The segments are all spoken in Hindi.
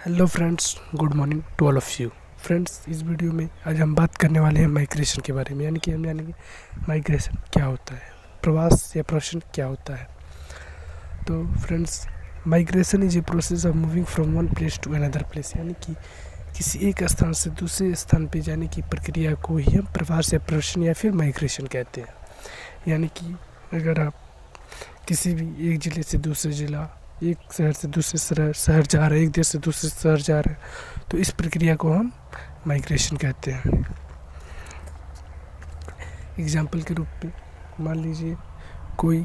Hello friends, good morning to all of you. Friends, इस वीडियो में आज हम बात करने वाले हैं माइग्रेशन के बारे में, यानी कि माइग्रेशन क्या होता है, प्रवास या प्रवासन क्या होता है। तो friends, migration is a process of moving from one place to another place, यानी कि किसी एक स्थान से दूसरे स्थान पे जाने की प्रक्रिया को ही हम प्रवास या प्रवासन या फिर माइग्रेशन कहते हैं। यानी कि अगर आप किसी भी एक ज़िले से दूसरे ज़िला, एक शहर से दूसरे शहर जा रहे हैं, एक देश से दूसरे शहर जा रहे हैं, तो इस प्रक्रिया को हम माइग्रेशन कहते हैं। एग्जाम्पल के रूप में मान लीजिए कोई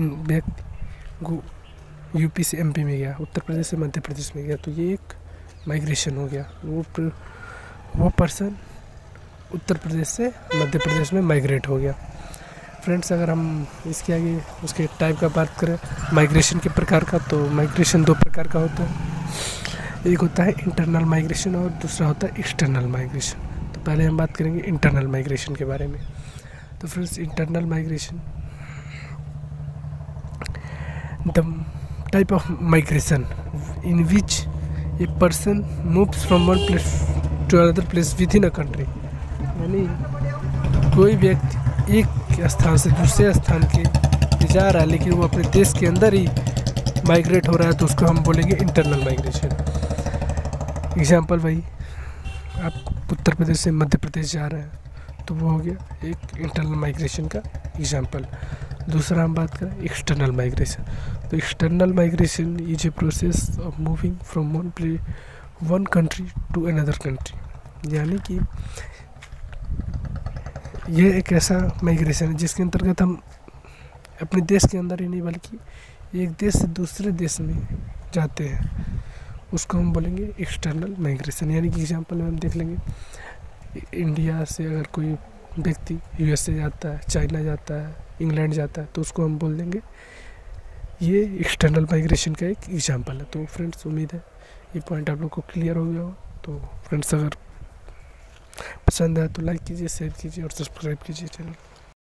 व्यक्ति यूपी से एमपी में गया, उत्तर प्रदेश से मध्य प्रदेश में गया, तो ये एक माइग्रेशन हो गया। वो पर्सन उत्तर प्रदेश से मध्य प्रदेश में माइग्रेट हो गया। फ्रेंड्स, अगर हम इसके आगे उसके टाइप का बात करें माइग्रेशन के प्रकार का, तो माइग्रेशन दो प्रकार का होता है। एक होता है इंटरनल माइग्रेशन और दूसरा होता है एक्सटर्नल माइग्रेशन। तो पहले हम बात करेंगे इंटरनल माइग्रेशन के बारे में। तो friends, internal migration the type of migration in which a person moves from one place to another place within a country. यानी कोई व्यक्ति एक स्थान से दूसरे स्थान के जा रहा है, लेकिन वो अपने देश के अंदर ही माइग्रेट हो रहा है, तो उसको हम बोलेंगे इंटरनल माइग्रेशन। एग्जाम्पल भाई, आप उत्तर प्रदेश से मध्य प्रदेश जा रहे हैं, तो वो हो गया एक इंटरनल माइग्रेशन का एग्जाम्पल। दूसरा हम बात करें एक्सटर्नल माइग्रेशन। तो external migration is a process of moving from one country to another country. यानी कि यह एक ऐसा माइग्रेशन है जिसके अंतर्गत हम अपने देश के अंदर ही नहीं बल्कि एक देश से दूसरे देश में जाते हैं, उसको हम बोलेंगे एक्सटर्नल माइग्रेशन। यानी कि एग्जांपल में हम देख लेंगे, इंडिया से अगर कोई व्यक्ति यूएसए जाता है, चाइना जाता है, इंग्लैंड जाता है, तो उसको हम बोल देंगे ये एक्सटर्नल माइग्रेशन का एक एग्जाम्पल है। तो फ्रेंड्स, उम्मीद है ये पॉइंट आप लोग को क्लियर हो गया हो। तो फ्रेंड्स, अगर पसंद आया तो लाइक कीजिए, शेयर कीजिए और सब्सक्राइब कीजिए चैनल।